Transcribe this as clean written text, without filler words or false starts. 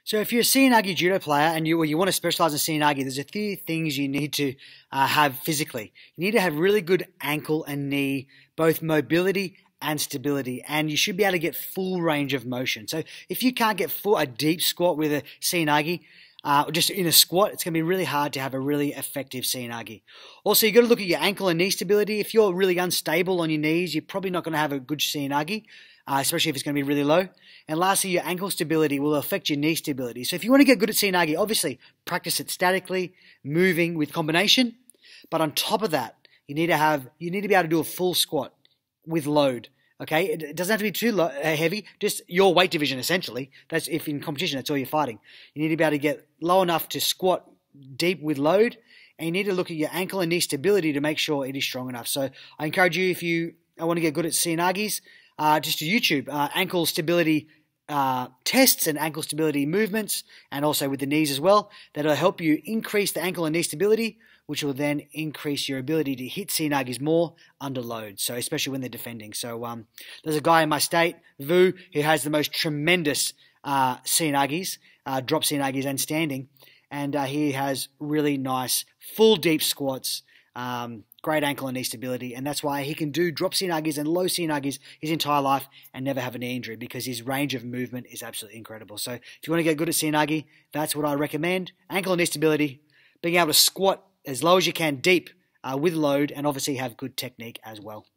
So if you're a Seoinage judo player and you want to specialize in Seoinage, there's a few things you need to have physically. You need to have really good ankle and knee, both mobility and stability, and you should be able to get full range of motion. So if you can't get a deep squat with a Seoinage, just in a squat, it's going to be really hard to have a really effective Seoinage. Also, you've got to look at your ankle and knee stability. If you're really unstable on your knees, you're probably not going to have a good Seoinage, especially if it's going to be really low. And lastly, your ankle stability will affect your knee stability. So if you want to get good at Seoinage, obviously practice it statically, moving with combination. But on top of that, you need to be able to do a full squat with load. Okay, it doesn't have to be too heavy, just your weight division essentially. That's if in competition, that's all you're fighting. You need to be able to get low enough to squat deep with load, and you need to look at your ankle and knee stability to make sure it is strong enough. So I encourage you, if you want to get good at Seoinages, just to YouTube ankle stability tests and ankle stability movements, and also with the knees as well. That'll help you increase the ankle and knee stability, which will then increase your ability to hit Seoinages more under load, so especially when they're defending. So there's a guy in my state, Vu, who has the most tremendous Seoinages, drop Seoinages and standing, and he has really nice full deep squats, great ankle and knee stability, and that's why he can do drop Seoinages and low Seoinages his entire life and never have a knee injury, because his range of movement is absolutely incredible. So if you want to get good at Seoinage, that's what I recommend. Ankle and knee stability, being able to squat as low as you can deep with load, and obviously have good technique as well.